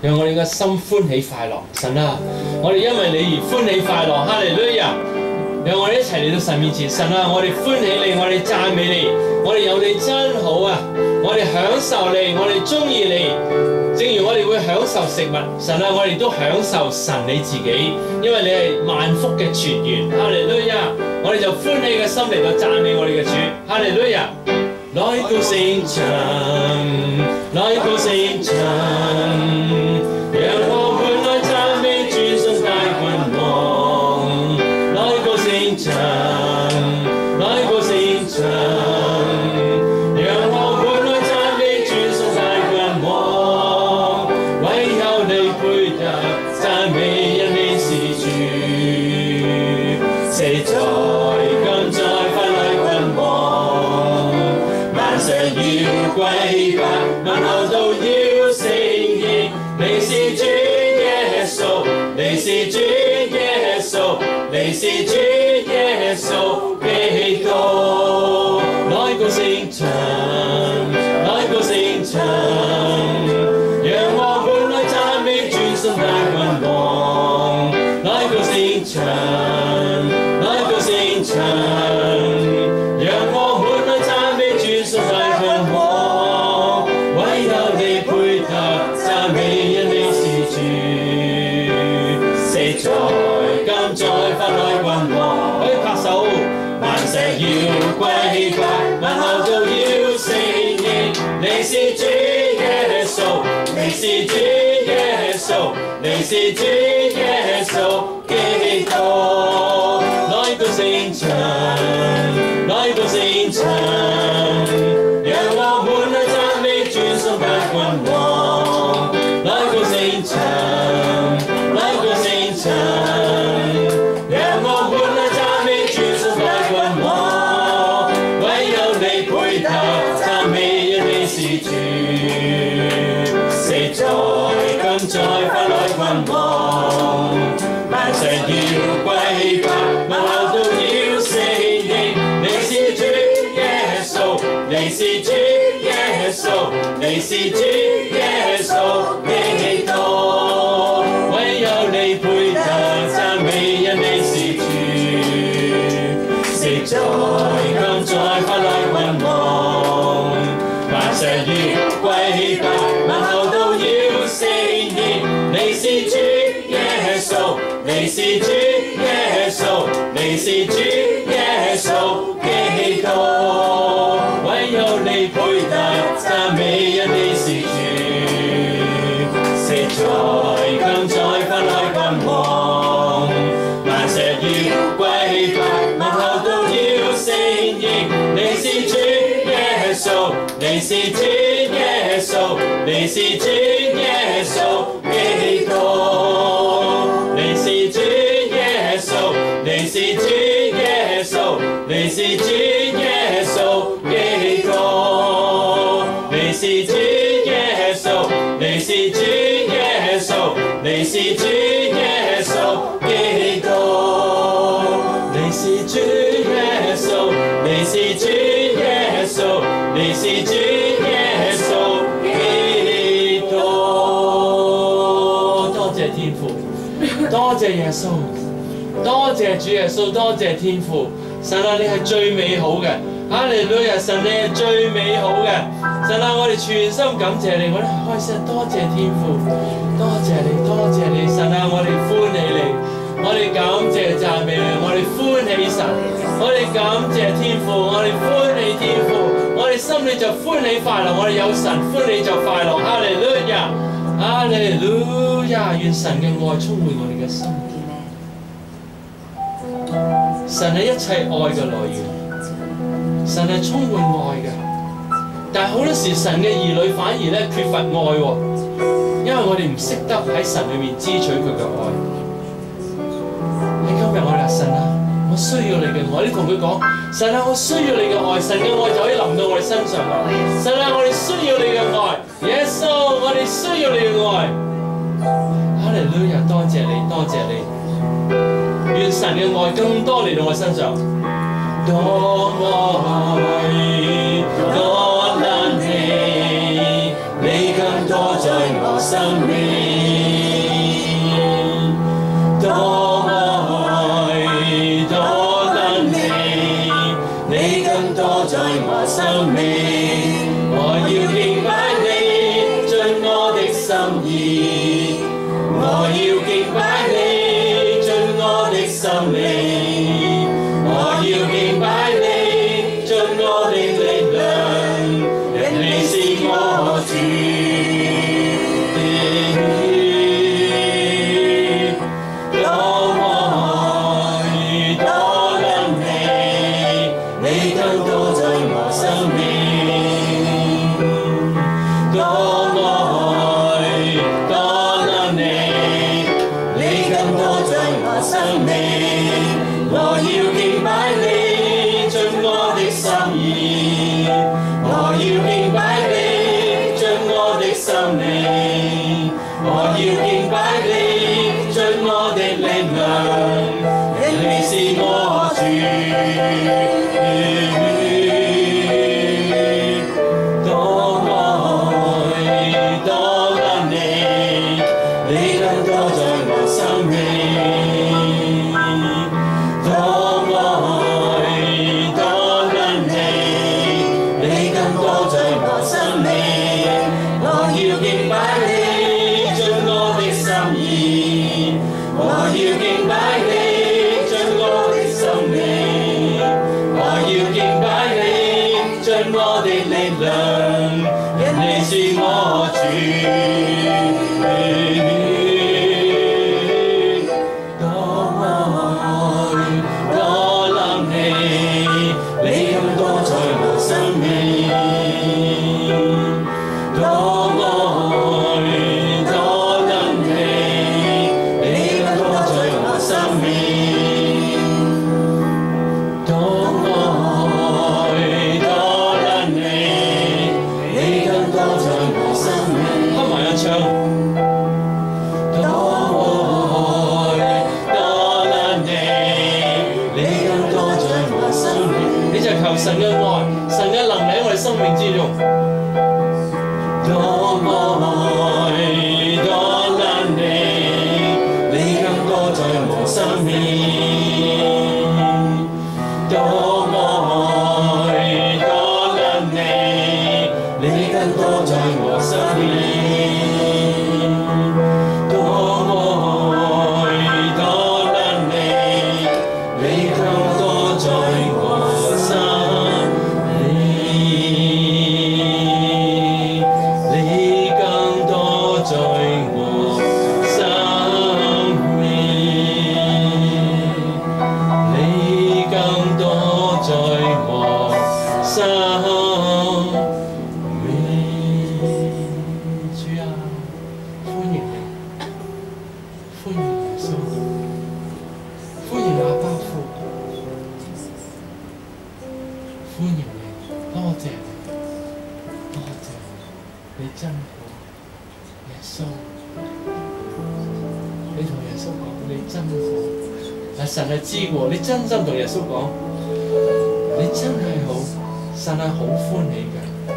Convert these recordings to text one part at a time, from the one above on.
讓我哋嘅心歡喜快樂。神啊，我哋因為你而歡喜快樂，哈利路亞！讓我哋一齊嚟到神面前，神啊，我哋歡喜你，我哋讚美你，我哋有你真好啊！我哋享受你，我哋中意你，正如我哋會享受食物，神啊，我哋都享受神你自己，因為你係萬福嘅泉源，哈利路亞！我哋就歡喜嘅心嚟到讚美我哋嘅主，哈利路亞！來高聲唱，來高聲唱，讓我們來讚美主神大君王。來高聲唱，來高聲唱，讓我們來讚美主神大君王。唯有你配得讚美，因你是主，死在今在法來君王。萬世要歸拜，萬後都要承認，你是主耶穌，你是主耶穌，你是主耶穌基督。來高聲唱，來高聲唱，讓我們來讚美主神大君王。來高聲唱，來高聲唱，讓我們來讚美主神大君王。唯有你配得讚美，因你是主，死在今在法來君王。可以拍手，萬世要歸拜，萬後都要承認，你是主耶穌，你是主耶穌，你是主耶穌基督。來高聲唱，來高聲唱，讓我們來讚美主神大君王。來高聲唱，來高聲唱，讓我們來讚美主神大君王。唯有你配得讚美，因你是主，死在今在法來君王。萬世要歸拜，萬後都要承認，你是主耶穌，你是主耶穌，你是主耶穌基督。唯有你配得讚美，因你是主，死在今在法來君王。萬世要歸拜，萬後都要承認，你是主耶穌，你是主耶穌，你是主耶穌基督。唯有你配得讚美，因你是主，死在今在法來君王。萬世要歸拜，萬後都要承認，你是主耶穌，你是主耶穌，你是主耶穌基督。你是主耶穌，你是主耶穌，你是主耶穌基督。你是主耶穌，你是主耶穌，你是主耶穌基督。你是主耶穌，你是主耶穌，你是主耶穌基督。多謝天父，多謝耶穌，多謝主耶穌，多謝天父。神啊，你係最美好嘅，哈利路亞！神你係最美好嘅，神啊，我哋全心感謝你，我哋開聲多謝天父，多謝你，多謝你，神啊，我哋歡喜你，我哋感謝讚美你，我哋歡喜神，我哋感謝天父，我哋歡喜天父，我哋心裏就歡喜快樂，我哋有神歡喜就快樂，哈利路亞，哈利路亞！願神嘅愛充滿我哋嘅心。神係一切愛嘅來源，神係充滿愛嘅，但係好多時神嘅兒女反而咧缺乏愛喎，因為我哋唔識得喺神裏面支取佢嘅愛。喺今日我哋話神啊，我需要你嘅愛，你同佢講，神啊，我需要你嘅愛，神嘅愛就可以臨到我哋身上。神啊，我哋需要你嘅愛，耶穌，我哋需要你嘅愛。哈利路亞，多謝你，多謝你。願神嘅愛更多嚟到我身上，多愛多能你，你更多在我心生命。多愛多能力，你更多在我生命。我要敬拜你，盡我的心意。我要敬拜你，盡我的生命。我要敬拜你，盡我的力量，因你是我主。神嘅愛，神嘅能力喺我哋生命之中。多愛多能力，你更多在我生命。多愛多能力，你更多在我生命。多愛多能力，你更多在我生命。神係知喎，你真心同耶穌講，你真係好，神係好歡喜嘅。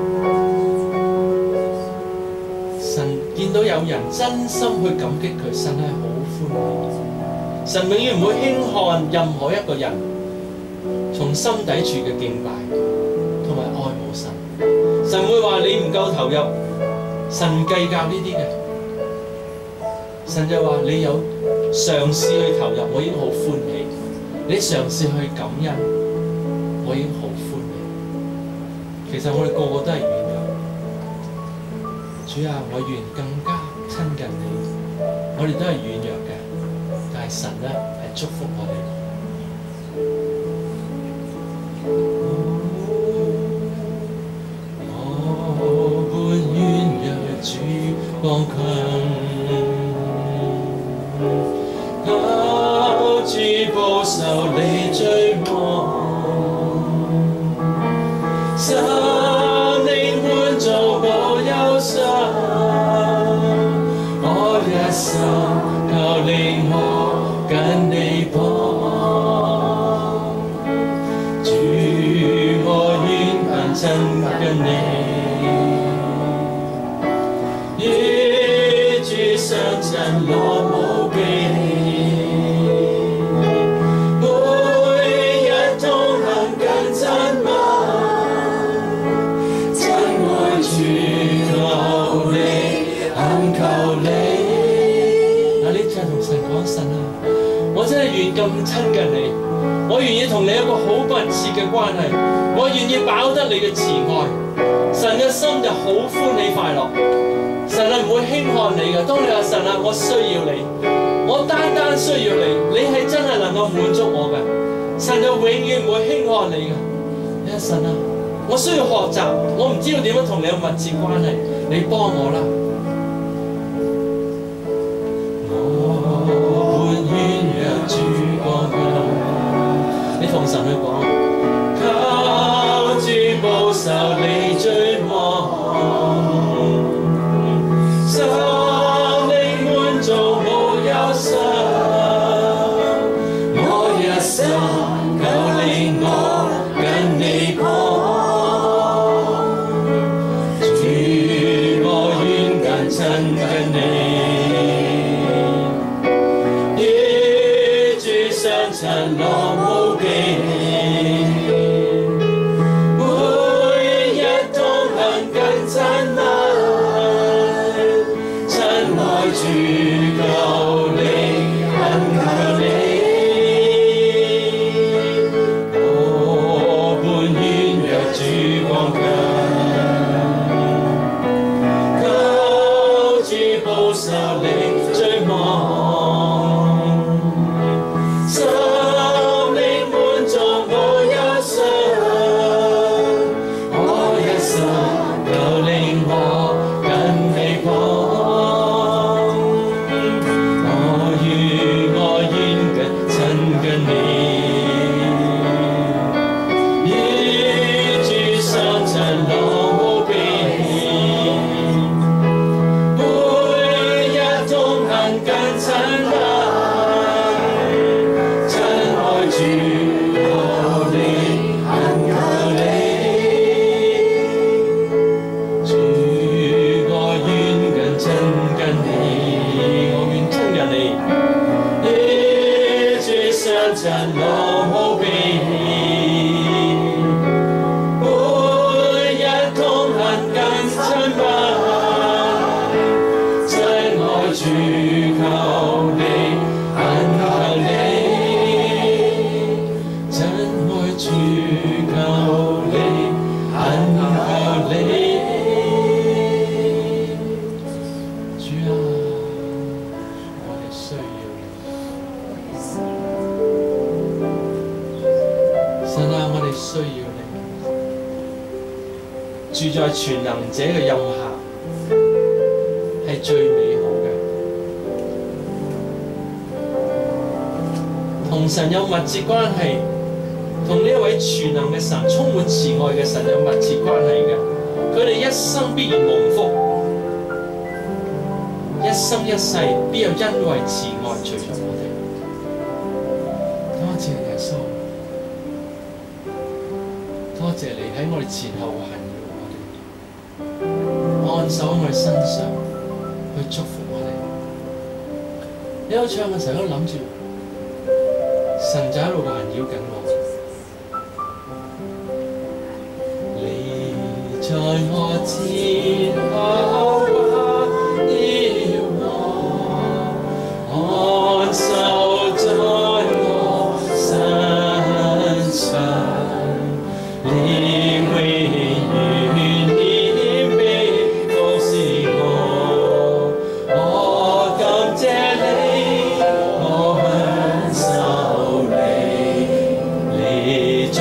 神見到有人真心去感激佢，神係好歡喜。神永遠唔會輕看任何一個人從心底處嘅敬拜同埋愛慕神。神會話你唔夠投入，神唔計較呢啲嘅。神就話你有嘗試去投入，我已經好歡喜；你嘗試去感恩，我已經好歡喜。其實我哋個個都係軟弱，主啊，我願更加親近你。我哋都係軟弱嘅，但係神咧係祝福我哋。我本軟弱，主剛強。靠主保守你追望，心靈滿足無憂傷，我一生靠你我跟你傍，主我願更親近你。 落無邊，每日同行更親密，真愛主求你，懇求你。嗱，你真係同神講，神啊，我真係願咁親近你，我願意同你有個好密切嘅關係，我願意飽得你嘅慈愛。神嘅心就好歡喜快樂，神係唔會輕看你嘅。當你話神啊，我需要你，我單單需要你，你係真係能夠滿足我嘅，神就永遠唔會輕看你嘅。你話神啊，我需要學習，我唔知道點樣同你有密切關係，你幫我啦。我本軟弱主光強，你同神去講。保守你追望，心靈滿足無憂傷，我一生求令我跟你旁，主我願更親近你，與主相親樂無邊。主求你，懇求你，我本軟弱主光強，求主保守你追望，心靈滿足無憂傷，我一生求令我跟你旁。住在全能者嘅蔭下係最美好嘅，同神有密切關係，同呢一位全能嘅神、充滿慈愛嘅神有密切關係嘅，佢哋一生必然蒙福，一生一世必有恩惠慈愛隨着我哋。多謝耶穌，多謝你喺我哋前後行。按手喺我哋身上去祝福我哋。你喺度唱嘅時候都諗住，神就喺度環繞緊我。你在我前後環繞我，按手在我身上，你永遠。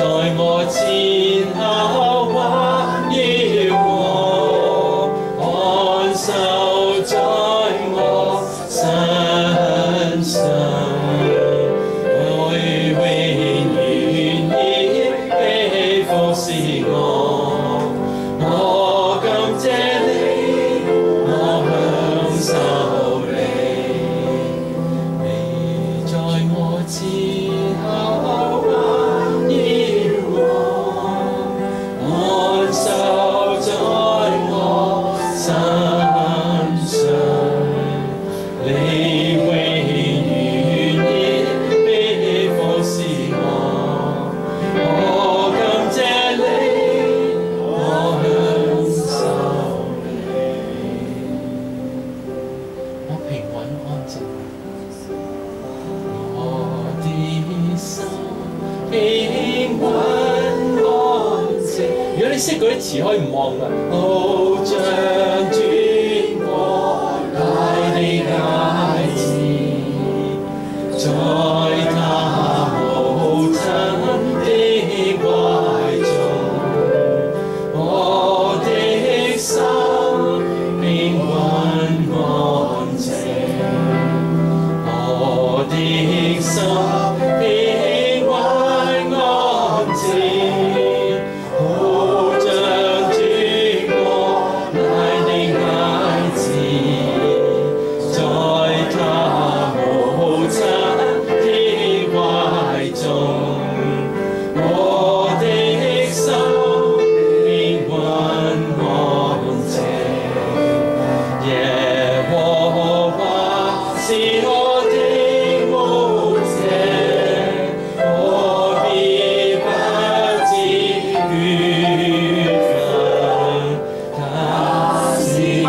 前後環繞我。 真。我的心平穩安靜。如果你識嗰啲詞，可以唔望㗎。好像轉過大地大自，在他無親的懷中，我的心平穩安靜，我的心平穩安靜，好像轉過大地大自，在他無親的懷中，我的心平穩安靜。耶和華是我的牧者，我必不致缺乏。他是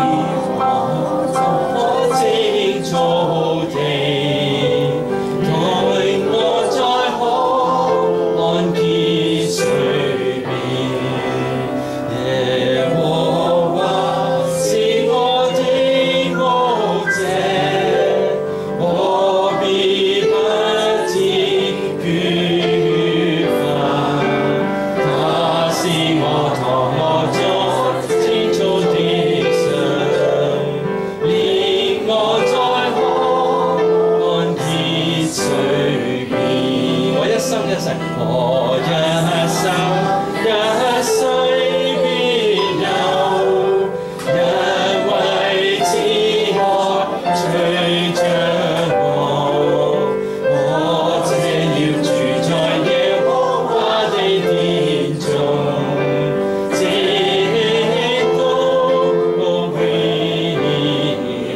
我青草地，抬我在可安歇水邊。耶和華是我的牧者，我必不致缺乏。他是我躺在青草地上，領我在可安歇水邊。我一生一世，我一生一世必有人為慈愛隨着我，我這要住在耶和華的殿中，直到永遠。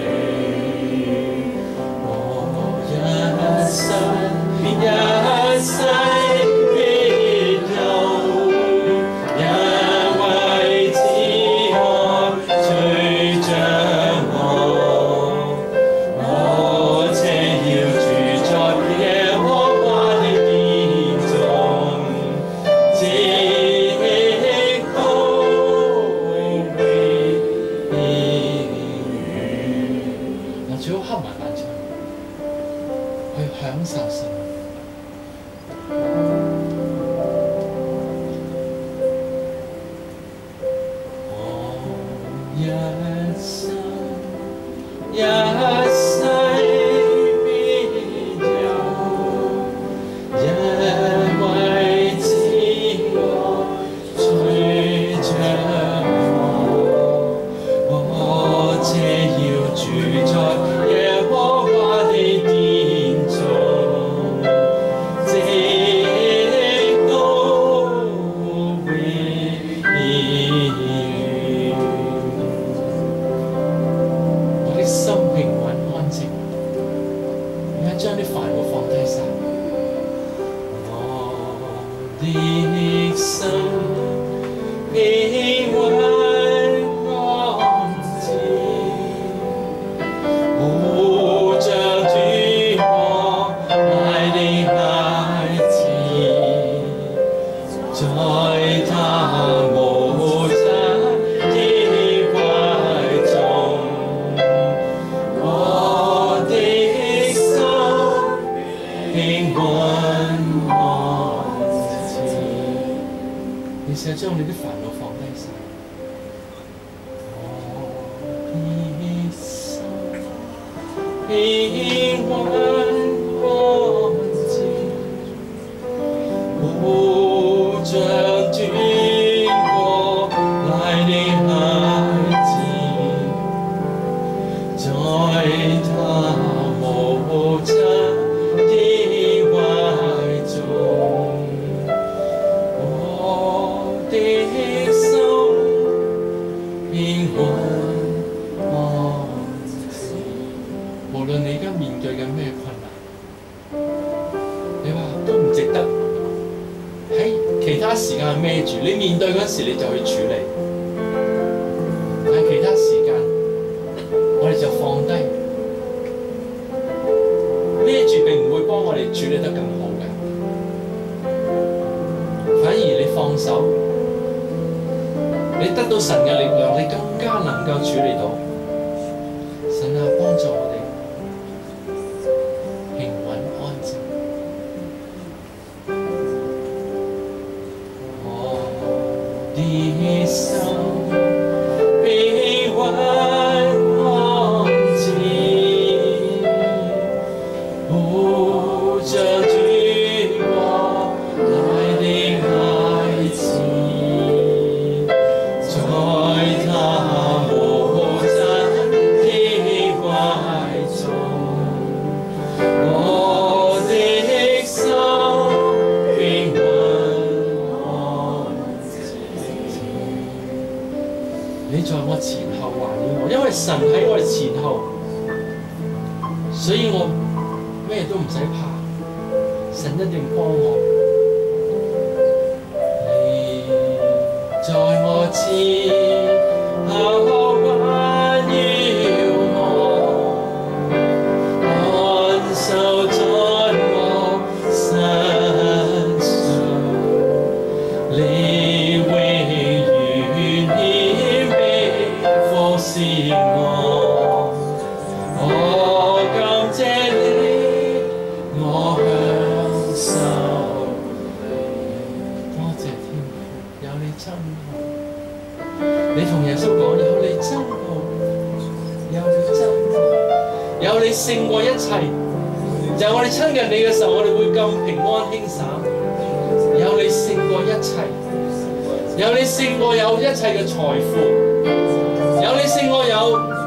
我一生一世必有人為慈愛隨着我，我這要住在耶和華的殿中，直到永遠。嗱，最好黑埋眼睛，去享受神。我一生一世必有人為慈愛隨着我，我這要住在耶和華的殿中，直到永遠。我的心平穩安靜，而家將啲煩惱放低晒。我的心平穩安靜，好像轉過大地大自，在他無親的懷中，我的心平穩安靜。你試下將你啲煩惱放低晒。我的心平穩安靜，好像轉過大地大自，在他無親的懷中，我的心平穩安靜。無論你而家面對緊咩困難，你話都唔值得喺其他時間孭住，你面對嗰時你就去處理，但係其他時間我哋就放低， 處理得更好嘅，反而你放手，你得到神嘅力量，你更加能夠處理到。神啊，幫助我哋平穩安靜。我的心平穩安靜，不着君我來的愛情，在他無盡的懷中，我的心平穩安靜。你在我前後環繞我，因為神喺我哋前後，所以我咩都唔使怕，神一定幫我。你在我前後環繞我，安守在我身上，你永遠謙卑服侍我。我感謝你，我享受你。多謝天父，有你真好。你同耶穌講，有你真好，有你真好，有你勝過一切。就係我哋親近你嘅時候，我哋會咁平安輕省。有你勝過一切，有你勝過有一切嘅財富，有你勝過有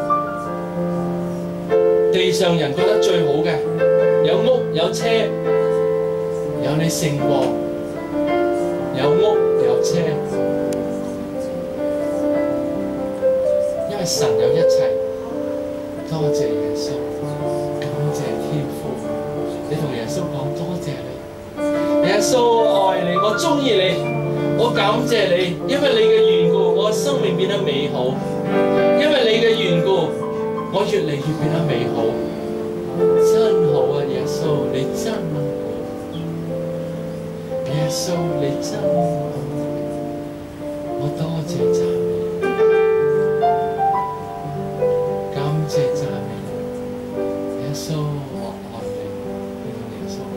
地上人覺得最好嘅，有屋有車，有你勝過，有屋有車，因為神有一切。多謝耶穌，感謝天父。你同耶穌講，多謝你，耶穌，我愛你，我鍾意你，我感謝你，因為你嘅緣故，我生命變得美好，因為你嘅緣故，我越嚟越變得美好。真好啊，耶穌，你真好，耶穌你真好，我多謝讚美，感謝讚美，耶穌我愛你，你同耶穌，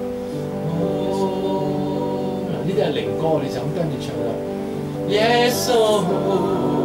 嗱呢啲係靈歌，你就咁跟住唱啦，耶穌。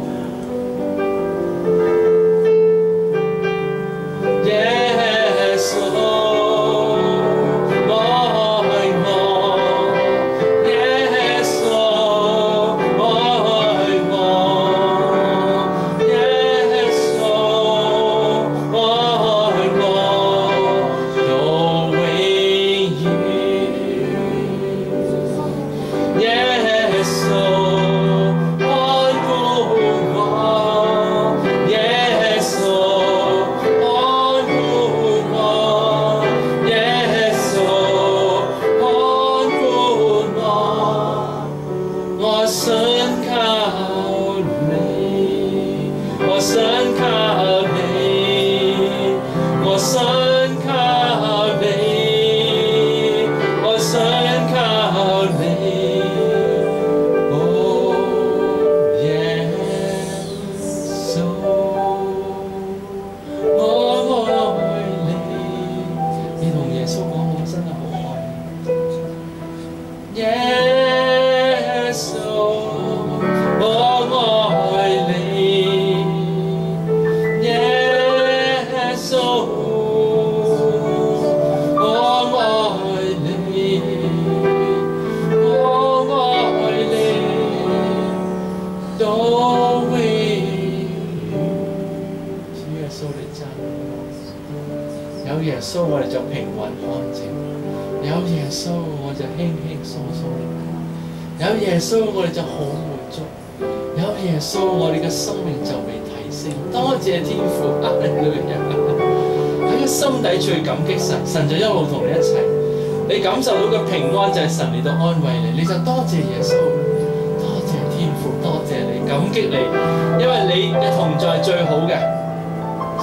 有耶穌我哋就平穩安靜，有耶穌我就輕輕鬆鬆，有耶穌我哋就好滿足，有耶穌我哋嘅生命就被提升。多謝天父，哈利路亞！喺個心底最感激神，神就一路同你一齊。你感受到嘅平安就係神嚟到安慰你，你就多謝耶穌，多謝天父，多謝你，感激你，因為你嘅同在係最好嘅。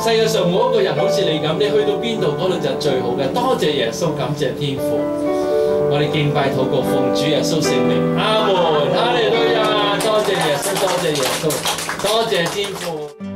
世界上冇一個人好似你咁，你去到邊度嗰度就最好嘅。多謝耶穌，感謝天父。我哋敬拜禱告，奉主耶穌聖名，阿門，哈利路亞！多謝耶穌，多謝耶穌，多謝天父。